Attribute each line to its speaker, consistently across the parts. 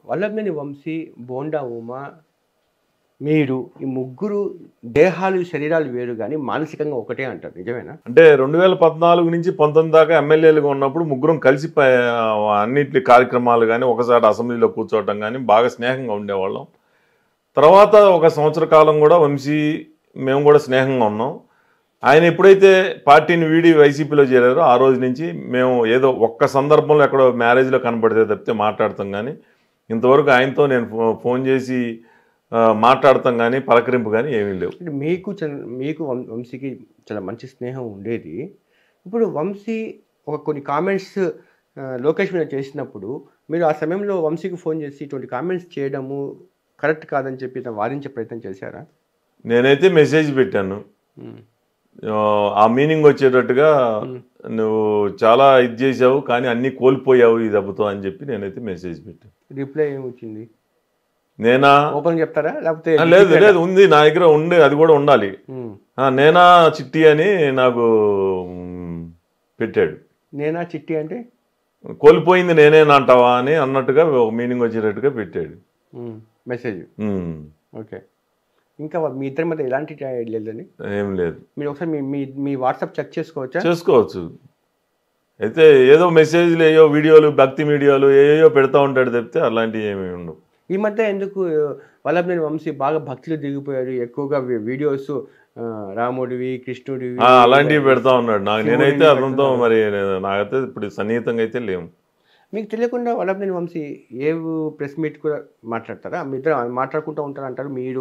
Speaker 1: వల్లభనేని వంశీ, బోండా ఉమ, మీరు ఈ ముగ్గురు దేహాలు, శరీరాలు వేరు గానీ మానసికంగా ఒకటే అంటారు. నిజమేనా?
Speaker 2: అంటే 2014 నుంచి 19 దాకా ఎమ్మెల్యేలుగా ఉన్నప్పుడు ముగ్గురం కలిసి అన్నింటి కార్యక్రమాలు కానీ ఒకసారి అసెంబ్లీలో కూర్చోవటం కానీ బాగా స్నేహంగా ఉండేవాళ్ళం. తర్వాత ఒక సంవత్సర కాలం కూడా వంశీ మేము కూడా స్నేహంగా ఉన్నాం. ఆయన ఎప్పుడైతే పార్టీని వీడి వైసీపీలో చేరారో ఆ రోజు నుంచి మేము ఏదో ఒక్క సందర్భంలో ఎక్కడో మ్యారేజ్లో కనపడితే తప్పితే మాట్లాడతాం. కానీ ఇంతవరకు ఆయనతో నేను ఫోన్ చేసి మాట్లాడతాం కానీ పలకరింపు కానీ ఏమీ లేవు.
Speaker 1: మీకు వంశీకి చాలా మంచి స్నేహం ఉండేది. ఇప్పుడు వంశీ కొన్ని కామెంట్స్ లోకేష్ మీద చేసినప్పుడు మీరు ఆ సమయంలో వంశీకి ఫోన్ చేసి ఇటువంటి కామెంట్స్ చేయడము కరెక్ట్ కాదని చెప్పి వాదించే ప్రయత్నం చేశారా?
Speaker 2: నేనైతే మెసేజ్ పెట్టాను, ఆ మీనింగ్ వచ్చేటట్టుగా నువ్వు చాలా ఇది చేసావు కానీ అన్నీ కోల్పోయావు ఈ దెబ్బతో అని చెప్పి నేనైతే మెసేజ్ పెట్టాను.
Speaker 1: రిప్లై ఏమొచ్చింది?
Speaker 2: నేనా
Speaker 1: ఓపెన్ చెప్తారా లేకపోతే?
Speaker 2: లేదు లేదు, ఉంది నా దగ్గర, ఉండే అది కూడా ఉండాలి. నేనా చిట్టి అని నాకు పెట్టాడు.
Speaker 1: నేనా చిట్టి అంటే
Speaker 2: కోల్పోయింది నేనేనంటావా అని అన్నట్టుగా ఒక మీనింగ్ వచ్చేటట్టుగా పెట్టాడు
Speaker 1: మెసేజ్. ఓకే, ఇంకా మీ ఇద్దరి మధ్య ఎలాంటి లేదని? ఏం లేదు. మీరు ఒకసారి మీ వాట్సాప్ చెక్ చేసుకోవచ్చా?
Speaker 2: చేసుకోవచ్చు. అయితే ఏదో మెసేజ్లు, ఏయో వీడియోలు, భక్తి వీడియోలు ఏయో పెడతా ఉంటాడు తప్పితే అలాంటివి ఏమీ ఉండవు.
Speaker 1: ఈ మధ్య ఎందుకు వల్లభనేని వంశీ బాగా భక్తిలో దిగిపోయాడు, ఎక్కువగా వీడియోస్ రాముడివి, కృష్ణుడివి
Speaker 2: అలాంటివి పెడతా ఉన్నాడు. నేనైతే అతనితో మరి నాకైతే ఇప్పుడు సన్నిహితంగా అయితే లేము.
Speaker 1: మీకు తెలియకుండా వల్లభనేని వంశీ ఏ ప్రెస్ మీట్ కూడా మాట్లాడతారా? మీ ఇద్దరు మాట్లాడుకుంటూ ఉంటారు అంటారు మీరు.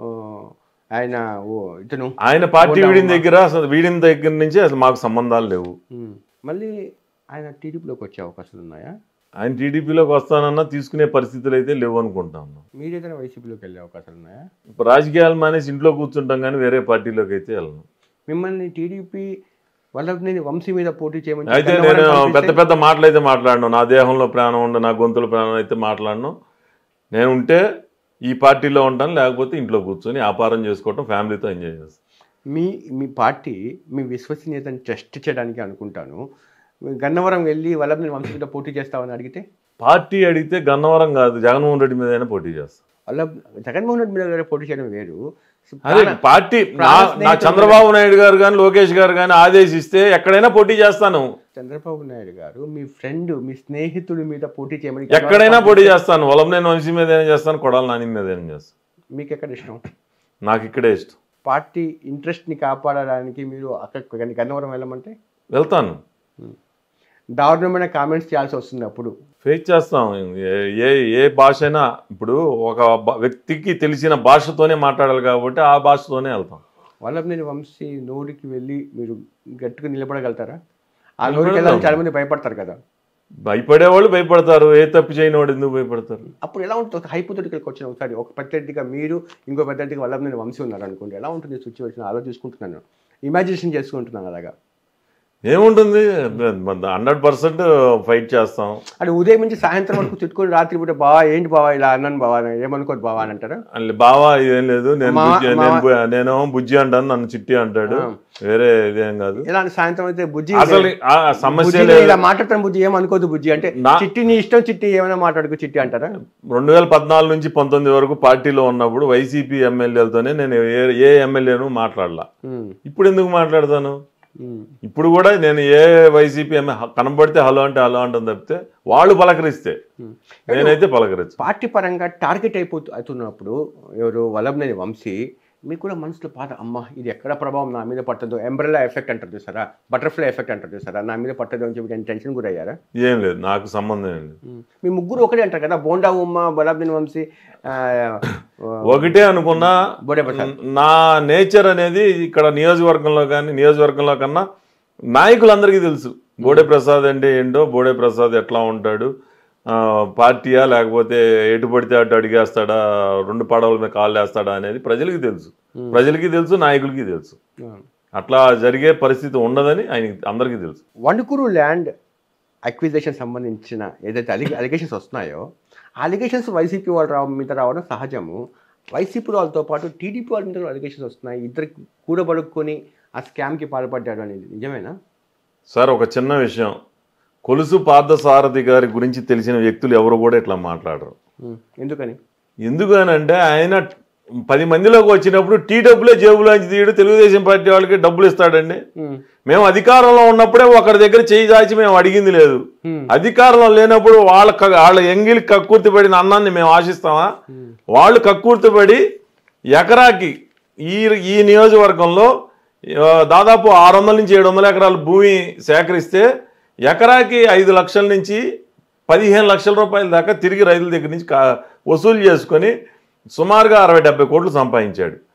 Speaker 2: ఆయన పార్టీ వీడిన దగ్గర నుంచి అసలు మాకు సంబంధాలు లేవు.
Speaker 1: మళ్ళీ ఆయన టీడీపీలోకి వచ్చే అవకాశాలు ఉన్నాయా?
Speaker 2: ఆయన టీడీపీలోకి వస్తానన్నా తీసుకునే పరిస్థితులు అయితే లేవు అనుకుంటాను.
Speaker 1: మీరు ఏదైనా వైసీపీలోకి వెళ్ళే అవకాశాలు ఉన్నాయా?
Speaker 2: ఇప్పుడు రాజకీయాలు మానేసి ఇంట్లో కూర్చుంటాం కానీ వేరే పార్టీలోకి అయితే వెళ్ళను.
Speaker 1: మిమ్మల్ని టీడీపీ వల్లభనేని వంశీ మీద పోటీ చేయమని
Speaker 2: అయితే నేను పెద్ద పెద్ద మాటలు అయితే మాట్లాడను. నా దేహంలో ప్రాణం ఉండ, నా గొంతులో ప్రాణం అయితే మాట్లాడను. నేను ఉంటే ఈ పార్టీలో ఉంటాను, లేకపోతే ఇంట్లో కూర్చొని వ్యాపారం చేసుకోవటం, ఫ్యామిలీతో ఎంజాయ్ చేస్తాను.
Speaker 1: మీ పార్టీ మీ విశ్వసనీయతను టెస్ట్ చేయడానికి అనుకుంటాను. గన్నవరం వెళ్ళి వల్లభనేని వంశీ మీద పోటీ చేస్తామని అడిగితే?
Speaker 2: పార్టీ అడిగితే గన్నవరం కాదు, జగన్మోహన్ రెడ్డి మీద అయినా పోటీ చేస్తాను.
Speaker 1: జగన్మోహన్ రెడ్డి మీద పోటీ చేయడం వేరు.
Speaker 2: అదే పార్టీ నా చంద్రబాబు నాయుడు గారు కానీ లోకేష్ గారు కానీ ఆదేశిస్తే ఎక్కడైనా పోటీ చేస్తాను.
Speaker 1: చంద్రబాబు నాయుడు గారు మీ ఫ్రెండ్, మీ స్నేహితుడి మీద పోటీ చేయమని
Speaker 2: ఎక్కడైనా పోటీ చేస్తాను. వల్లభనేని వంశీ మీద అయినా చేస్తాను, కొడాలి నాని మీద అయినా చేస్తాను.
Speaker 1: మీకు ఎక్కడ ఇష్టం?
Speaker 2: నాకు ఇక్కడే ఇష్టం.
Speaker 1: పార్టీ ఇంట్రెస్ట్ని కాపాడడానికి మీరు అక్కడ గన్నవరం వెళ్ళమంటే
Speaker 2: వెళ్తాను.
Speaker 1: దారుణమైన కామెంట్స్ చేయాల్సి వస్తుంది, అప్పుడు
Speaker 2: ఫేస్ చేస్తాం. ఏ భాష అయినా ఇప్పుడు ఒక వ్యక్తికి తెలిసిన భాషతోనే మాట్లాడాలి కాబట్టి ఆ భాషతోనే వెళ్తాం.
Speaker 1: వల్లభనేని వంశీ నోటికి వెళ్ళి మీరు గట్టిగా నిలబడగలుగుతారా? ఆ నోటికి వెళ్ళాలని చాలా మంది భయపడతారు కదా.
Speaker 2: భయపడేవాళ్ళు భయపడతారు, ఏ తప్పు చేయని వాడు ఎందుకు భయపడతారు?
Speaker 1: అప్పుడు ఎలా ఉంటుంది? హైపోథెటికల్కి వచ్చిన ఒకసారి ఒక ప్రత్యర్థిగా మీరు, ఇంకో ప్రత్యర్థిగా వల్లభనేని వంశీ ఉన్నారు అనుకోండి, ఎలా ఉంటుంది సిచ్యువేషన్? ఆలోచించుకుంటున్నాను, ఇమాజినేషన్ చేసుకుంటున్నాను. అలాగా
Speaker 2: ఏముంటుంది? 100% ఫైట్ చేస్తాం.
Speaker 1: అంటే ఉదయం నుంచి సాయంత్రం వరకు తిట్టుకుని రాత్రి పూట బావా ఏంటి బావా ఇలా అన్నాను బావా ఏమనుకోదు బావా అని అంటారా?
Speaker 2: బావా ఇదేం లేదు, నేను బుజ్జి అంటాను, నన్ను చిట్టి అంటాడు, వేరే ఇదేం కాదు.
Speaker 1: ఇలా సాయంత్రం అయితే బుజ్జి
Speaker 2: అసలు సమస్య
Speaker 1: ఇలా మాట్లాడతాను, బుజ్జి ఏమనుకోదు బుజ్జి అంటే చిట్టి నీ ఇష్టం, చిట్టి ఏమైనా మాట్లాడుకో చిట్టి అంటారా?
Speaker 2: 2014 నుంచి 19 వరకు పార్టీలో ఉన్నప్పుడు వైసీపీ ఎమ్మెల్యేలతోనే నేను ఏ ఎమ్మెల్యేను మాట్లాడలా. ఇప్పుడు ఎందుకు మాట్లాడతాను? ఇప్పుడు కూడా నేను ఏ వైసీపీ కనబడితే హలో అంటే హలో అంటాను తప్పితే వాళ్ళు పలకరిస్తే నేనైతే పలకరించు.
Speaker 1: పార్టీ పరంగా టార్గెట్ అవుతున్నప్పుడు ఎవరు వల్లభనేని వంశీ మీకు కూడా మనసులో పాత అమ్మ ఇది ఎక్కడ ప్రభావం నా మీద పట్టదు, ఎంబ్రెల్లా ఎఫెక్ట్ అంటారు చూసారా, బటర్ఫ్లై ఎఫెక్ట్ అంటారు చూసారా, నా మీద పట్టదు అని చెప్పి టెన్షన్ కూడా అయ్యారా?
Speaker 2: ఏం లేదు, నాకు సంబంధం ఏం లేదు.
Speaker 1: మీ ముగ్గురు ఒకటే అంటారు కదా, బోండా ఉమ్మ, వల్లభనేని వంశీ
Speaker 2: ఒకటే అనుకున్నా.
Speaker 1: బోడే ప్రసాద్
Speaker 2: నా నేచర్ అనేది ఇక్కడ నియోజకవర్గంలో కన్నా నాయకులందరికీ తెలుసు. బోడే ప్రసాద్ అంటే ఏంటో, బోడే ప్రసాద్ ఎట్లా ఉంటాడు, పార్టీయా లేకపోతే ఎటు పడితే అటు అడిగేస్తాడా, 2 పడవల మీద కాళ్ళు వేస్తాడా అనేది ప్రజలకి తెలుసు, నాయకులకి తెలుసు. అట్లా జరిగే పరిస్థితి ఉండదని అందరికీ తెలుసు.
Speaker 1: వణుకూరు ల్యాండ్ అక్విజిషన్ సంబంధించిన ఏదైతే అలిగేషన్స్ వస్తున్నాయో ఆ అలిగేషన్స్ వైసీపీ వాళ్ళు మీద రావడం సహజము. వైసీపీ వాళ్ళతో పాటు టీడీపీ వాళ్ళ మీద అలిగేషన్స్ వస్తున్నాయి, ఇద్దరు కూడబడుకొని ఆ స్కామ్కి పాల్పడ్డాడు అనేది నిజమేనా?
Speaker 2: సార్, ఒక చిన్న విషయం, కొలుసు పార్థసారథి గారి గురించి తెలిసిన వ్యక్తులు ఎవరు కూడా ఇట్లా మాట్లాడరు.
Speaker 1: ఎందుకని?
Speaker 2: ఎందుకనంటే ఆయన 10 మందిలోకి వచ్చినప్పుడు టీ డబ్బులే జేబులోంచి తీయడు, తెలుగుదేశం పార్టీ వాళ్ళకి డబ్బులు ఇస్తాడండి. మేము అధికారంలో ఉన్నప్పుడే ఒకరి దగ్గర చేయి దాచి మేము అడిగింది లేదు. అధికారంలో లేనప్పుడు వాళ్ళ ఎంగిలి కక్కుర్తి పడిన అన్నాన్ని మేము ఆశిస్తామా? వాళ్ళు కక్కుర్తి పడి ఎకరాకి ఈ నియోజకవర్గంలో దాదాపు 600 నుంచి 700 ఎకరాల భూమి సేకరిస్తే ఎకరాకి 5 లక్షల నుంచి 15 లక్షల రూపాయల దాకా తిరిగి రైతుల దగ్గర నుంచి వసూలు చేసుకొని సుమారుగా 60-70 కోట్లు సంపాదించాడు.